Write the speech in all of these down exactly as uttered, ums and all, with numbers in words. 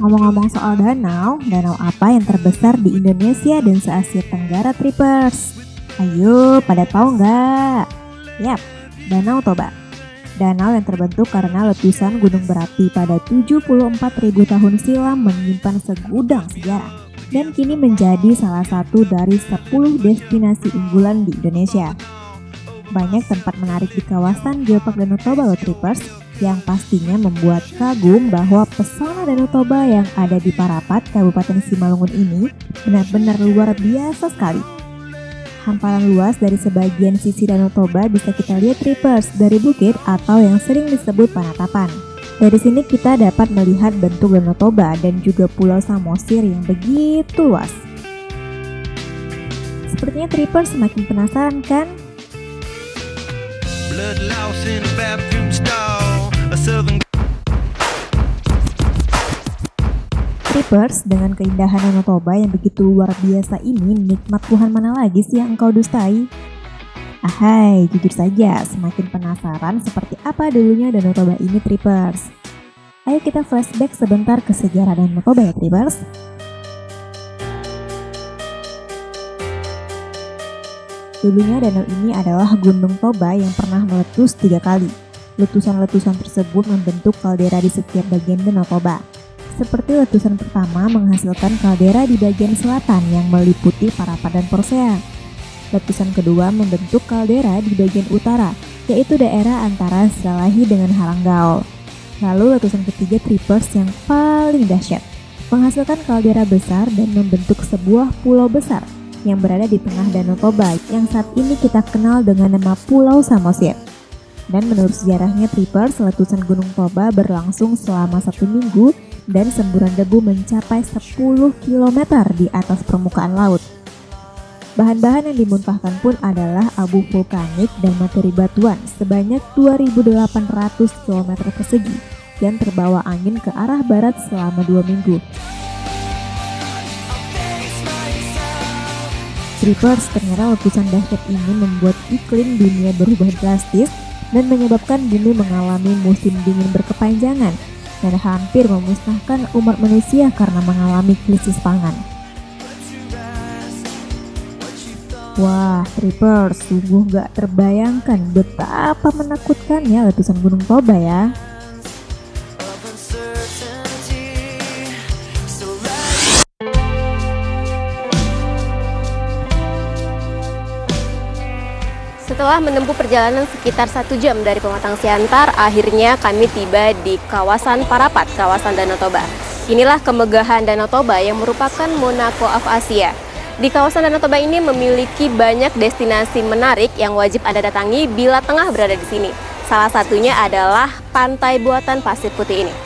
Ngomong-ngomong soal danau, danau apa yang terbesar di Indonesia dan se-Asia Tenggara, Trippers? Ayo, pada tahu nggak? Yap, Danau Toba. Danau yang terbentuk karena letusan gunung berapi pada tujuh puluh empat ribu tahun silam menyimpan segudang sejarah dan kini menjadi salah satu dari sepuluh destinasi unggulan di Indonesia. Banyak tempat menarik di kawasan Geopark Danau Toba loh, Trippers, yang pastinya membuat kagum bahwa pesona Danau Toba yang ada di Parapat, Kabupaten Simalungun ini benar-benar luar biasa sekali. Hamparan luas dari sebagian sisi Danau Toba bisa kita lihat, Trippers, dari bukit atau yang sering disebut Panatapan. Dari sini kita dapat melihat bentuk Danau Toba dan juga Pulau Samosir yang begitu luas. Sepertinya Trippers semakin penasaran kan? Trippers, dengan keindahan Danau Toba yang begitu luar biasa ini, nikmat Tuhan mana lagi sih yang engkau dustai? Ahai, jujur saja, semakin penasaran seperti apa dulunya Danau Toba ini, Trippers. Ayo kita flashback sebentar ke sejarah Danau Toba ya, Trippers. Dulunya danau ini adalah Gunung Toba yang pernah meletus tiga kali. Letusan-letusan tersebut membentuk kaldera di setiap bagian Danau Toba. Seperti letusan pertama menghasilkan kaldera di bagian selatan yang meliputi Parapat dan Porsea. Letusan kedua membentuk kaldera di bagian utara, yaitu daerah antara Siralahi dengan Haranggaol. Lalu letusan ketiga, Trippers, yang paling dahsyat, menghasilkan kaldera besar dan membentuk sebuah pulau besar yang berada di tengah Danau Toba yang saat ini kita kenal dengan nama Pulau Samosir. Dan menurut sejarahnya, Trippers, letusan Gunung Toba berlangsung selama satu minggu dan semburan debu mencapai sepuluh kilometer di atas permukaan laut. Bahan-bahan yang dimuntahkan pun adalah abu vulkanik dan materi batuan sebanyak dua ribu delapan ratus kilometer persegi yang terbawa angin ke arah barat selama dua minggu. Trippers, ternyata letusan dahsyat ini membuat iklim dunia berubah drastis dan menyebabkan bumi mengalami musim dingin berkepanjangan dan hampir memusnahkan umat manusia karena mengalami krisis pangan. Wah, Trippers, sungguh gak terbayangkan betapa menakutkannya letusan Gunung Toba ya. Setelah menempuh perjalanan sekitar satu jam dari Pematang Siantar, akhirnya kami tiba di kawasan Parapat, kawasan Danau Toba. Inilah kemegahan Danau Toba yang merupakan Monaco of Asia. Di kawasan Danau Toba ini memiliki banyak destinasi menarik yang wajib Anda datangi bila tengah berada di sini. Salah satunya adalah pantai buatan pasir putih ini.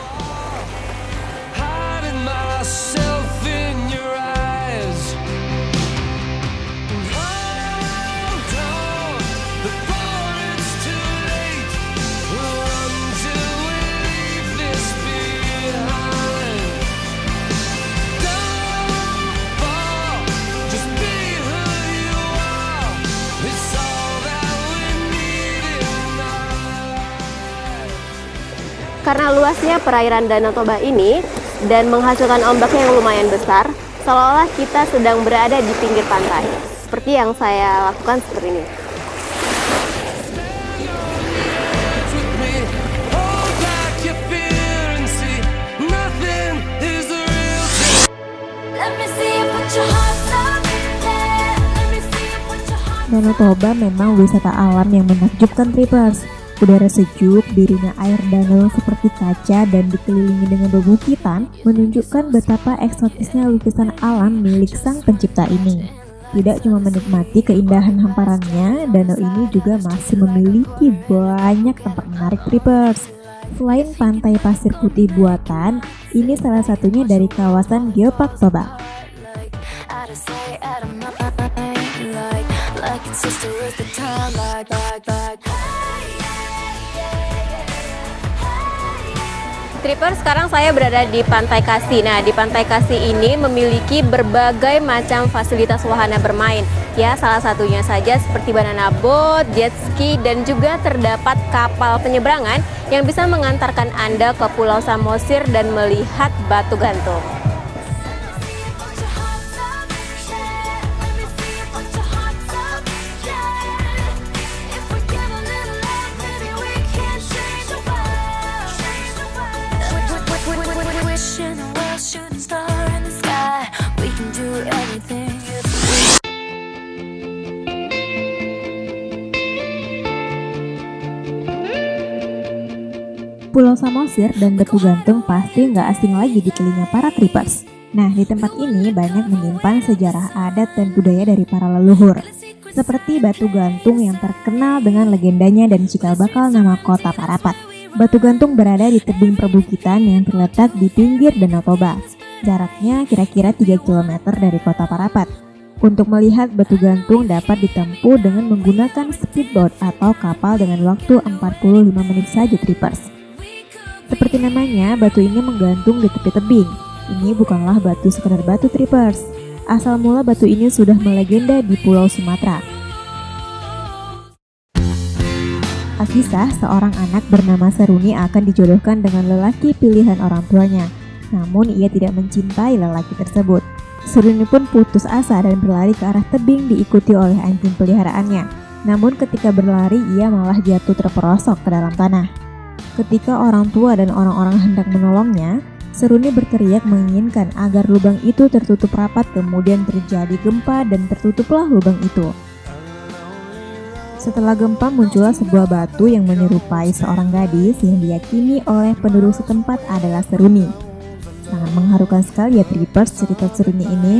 Karena luasnya perairan Danau Toba ini dan menghasilkan ombak yang lumayan besar, seolah-olah kita sedang berada di pinggir pantai. Seperti yang saya lakukan seperti ini. Danau Toba memang wisata alam yang menakjubkan, Trippers. Udara sejuk, birunya air danau seperti kaca dan dikelilingi dengan bebukitan menunjukkan betapa eksotisnya lukisan alam milik sang pencipta ini. Tidak cuma menikmati keindahan hamparannya, danau ini juga masih memiliki banyak tempat menarik, Trippers. Selain pantai pasir putih buatan, ini salah satunya dari kawasan Geopark Toba. Trippers, sekarang saya berada di Pantai Kasih. Nah, di Pantai Kasih ini memiliki berbagai macam fasilitas wahana bermain. Ya, salah satunya saja seperti banana boat, jet ski, dan juga terdapat kapal penyeberangan yang bisa mengantarkan Anda ke Pulau Samosir dan melihat batu gantung. Pulau Samosir dan batu gantung pasti nggak asing lagi di telinga para trippers. Nah, di tempat ini banyak menyimpan sejarah adat dan budaya dari para leluhur. Seperti batu gantung yang terkenal dengan legendanya dan cikal bakal nama kota Parapat. Batu gantung berada di tebing perbukitan yang terletak di pinggir Danau Toba. Jaraknya kira-kira tiga kilometer dari kota Parapat. Untuk melihat batu gantung dapat ditempuh dengan menggunakan speedboat atau kapal dengan waktu empat puluh lima menit saja trippers. Seperti namanya, batu ini menggantung di tepi tebing. Ini bukanlah batu sekedar batu trippers. Asal mula batu ini sudah melegenda di Pulau Sumatera. Alkisah, seorang anak bernama Seruni akan dijodohkan dengan lelaki pilihan orang tuanya. Namun ia tidak mencintai lelaki tersebut. Seruni pun putus asa dan berlari ke arah tebing diikuti oleh anjing peliharaannya. Namun ketika berlari ia malah jatuh terperosok ke dalam tanah. Ketika orang tua dan orang-orang hendak menolongnya, Seruni berteriak menginginkan agar lubang itu tertutup rapat, kemudian terjadi gempa dan tertutuplah lubang itu. Setelah gempa muncullah sebuah batu yang menyerupai seorang gadis yang diyakini oleh penduduk setempat adalah Seruni. Sangat mengharukan sekali ya trippers cerita Seruni ini.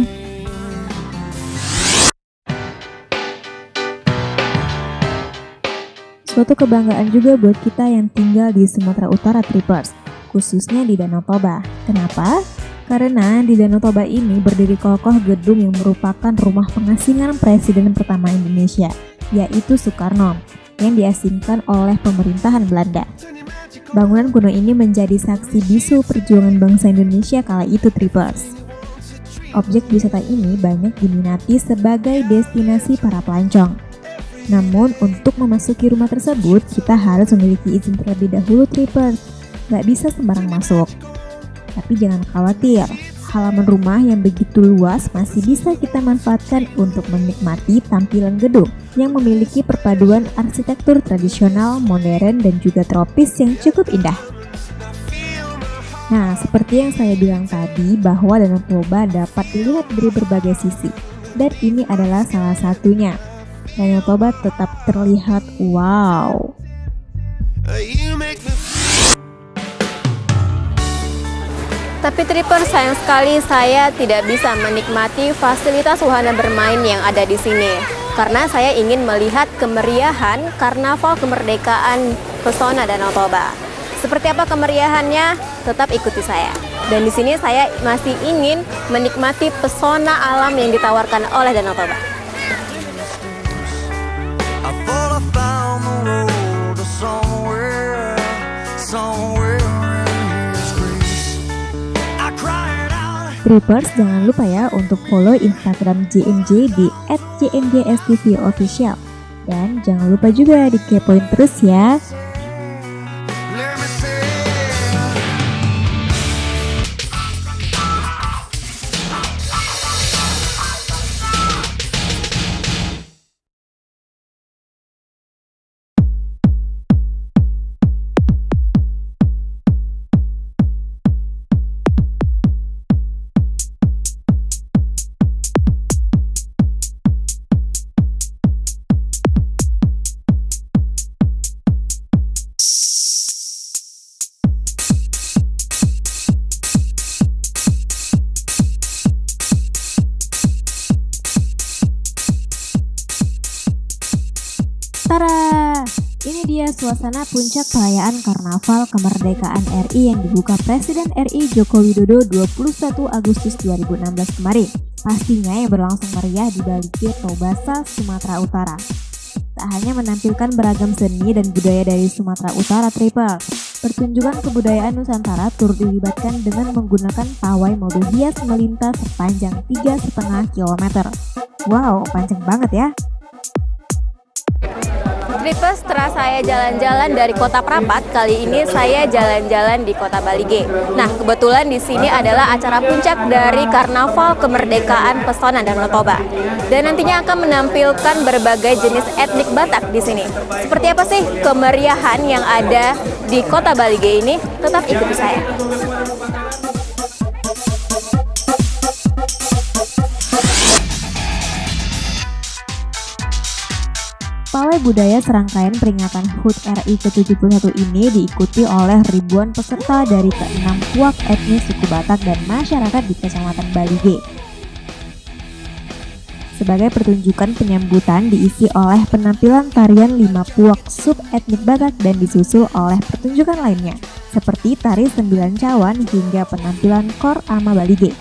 Suatu kebanggaan juga buat kita yang tinggal di Sumatera Utara trippers, khususnya di Danau Toba. Kenapa? Karena di Danau Toba ini berdiri kokoh gedung yang merupakan rumah pengasingan Presiden pertama Indonesia, yaitu Soekarno, yang diasingkan oleh pemerintahan Belanda. Bangunan kuno ini menjadi saksi bisu perjuangan bangsa Indonesia kala itu trippers. Objek wisata ini banyak diminati sebagai destinasi para pelancong. Namun untuk memasuki rumah tersebut kita harus memiliki izin terlebih dahulu trippers. Gak bisa sembarang masuk. Tapi jangan khawatir, halaman rumah yang begitu luas masih bisa kita manfaatkan untuk menikmati tampilan gedung yang memiliki perpaduan arsitektur tradisional, modern, dan juga tropis yang cukup indah. Nah, seperti yang saya bilang tadi bahwa Danau Toba dapat dilihat dari berbagai sisi, dan ini adalah salah satunya. Danau Toba tetap terlihat wow. Tapi trippers, sayang sekali saya tidak bisa menikmati fasilitas wahana bermain yang ada di sini. Karena saya ingin melihat kemeriahan Karnaval Kemerdekaan Pesona Danau Toba. Seperti apa kemeriahannya? Tetap ikuti saya. Dan di sini saya masih ingin menikmati pesona alam yang ditawarkan oleh Danau Toba. Trippers, jangan lupa ya untuk follow Instagram J M J di et j m j s t v official. Dan jangan lupa juga dikepoin terus ya. Tara, ini dia suasana puncak perayaan Karnaval Kemerdekaan R I yang dibuka Presiden R I Joko Widodo dua puluh satu Agustus dua ribu enam belas kemarin. Pastinya yang berlangsung meriah di Balikir Tobasa, Sumatera Utara. Tak hanya menampilkan beragam seni dan budaya dari Sumatera Utara trippers, Pertunjukan kebudayaan Nusantara turut dilibatkan dengan menggunakan pawai mobil hias melintas sepanjang tiga koma lima kilometer. Wow, panjang banget ya. Tripers, setelah saya jalan-jalan dari Kota Prapat, kali ini saya jalan-jalan di Kota Balige. Nah, kebetulan di sini adalah acara puncak dari Karnaval Kemerdekaan Pesona Danau Toba. Dan nantinya akan menampilkan berbagai jenis etnik Batak di sini. Seperti apa sih kemeriahan yang ada di Kota Balige ini? Tetap ikuti saya. Pawai budaya serangkaian peringatan H U T R I ke tujuh puluh satu ini diikuti oleh ribuan peserta dari keenam puak etnis suku Batak dan masyarakat di Kecamatan Balige. Sebagai pertunjukan penyambutan diisi oleh penampilan tarian lima puak sub etnik Batak dan disusul oleh pertunjukan lainnya, seperti tari sembilan cawan hingga penampilan Kor Ama Balige.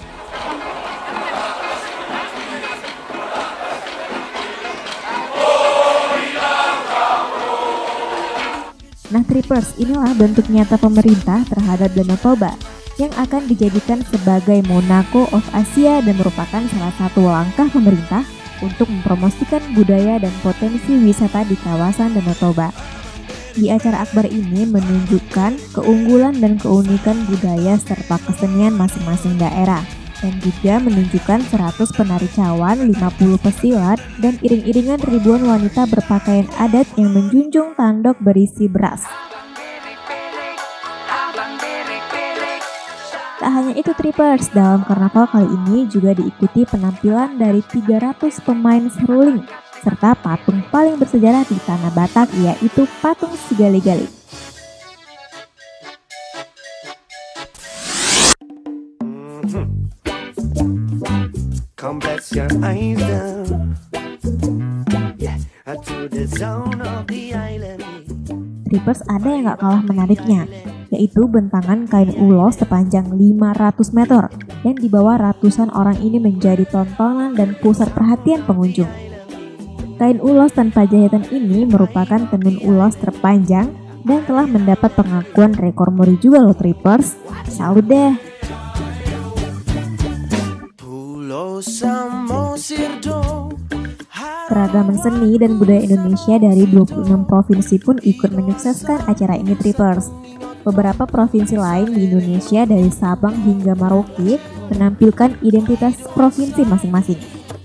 Nah Tripers, inilah bentuk nyata pemerintah terhadap Danau Toba yang akan dijadikan sebagai Monaco of Asia dan merupakan salah satu langkah pemerintah untuk mempromosikan budaya dan potensi wisata di kawasan Danau Toba. Di acara akbar ini menunjukkan keunggulan dan keunikan budaya serta kesenian masing-masing daerah, dan juga menunjukkan seratus penari cawan, lima puluh pesilat, dan iring-iringan ribuan wanita berpakaian adat yang menjunjung tanduk berisi beras. Tak hanya itu Tripers, dalam karnaval kali ini juga diikuti penampilan dari tiga ratus pemain seruling, serta patung paling bersejarah di tanah Batak, yaitu patung Sigali-Gali. Come bless your eyes down. Yeah, to the zone of the island. Tripers, ada yang gak kalah menariknya, yaitu bentangan kain ulos sepanjang lima ratus meter yang dibawa ratusan orang ini menjadi tontonan dan pusat perhatian pengunjung. Kain ulos tanpa jahitan ini merupakan tenun ulos terpanjang dan telah mendapat pengakuan rekor muri juga loh Tripers. Salut deh. Keragaman seni dan budaya Indonesia dari dua puluh enam provinsi pun ikut menyukseskan acara ini Tripers. Beberapa provinsi lain di Indonesia dari Sabang hingga Merauke menampilkan identitas provinsi masing-masing.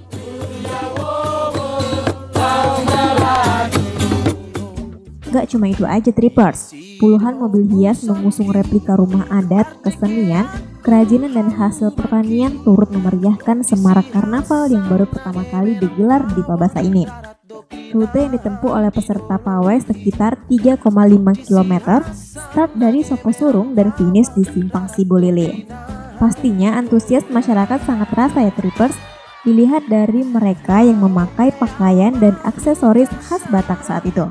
Gak cuma itu aja Tripers, puluhan mobil hias mengusung replika rumah adat, kesenian, kerajinan dan hasil pertanian turut memeriahkan semarak karnaval yang baru pertama kali digelar di Tobasa ini. Rute yang ditempuh oleh peserta pawai sekitar tiga koma lima kilometer, start dari Soposurung dan finish di Simpang Sibolele. Pastinya antusias masyarakat sangat terasa ya Tripers, dilihat dari mereka yang memakai pakaian dan aksesoris khas Batak saat itu.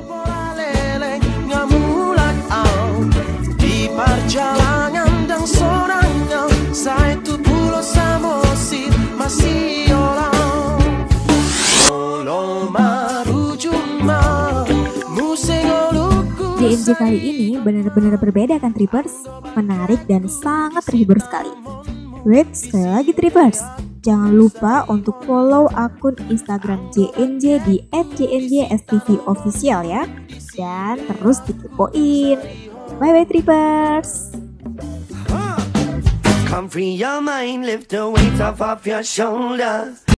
J M J kali ini benar-benar berbeda kan Tripers, menarik dan sangat terhibur sekali. Wait, sekali lagi Tripers, jangan lupa untuk follow akun Instagram J N J di et j n j s t v official ya, dan terus dikepoin. Bye bye Tripers. Come free your mind, lift the weight off of your shoulders.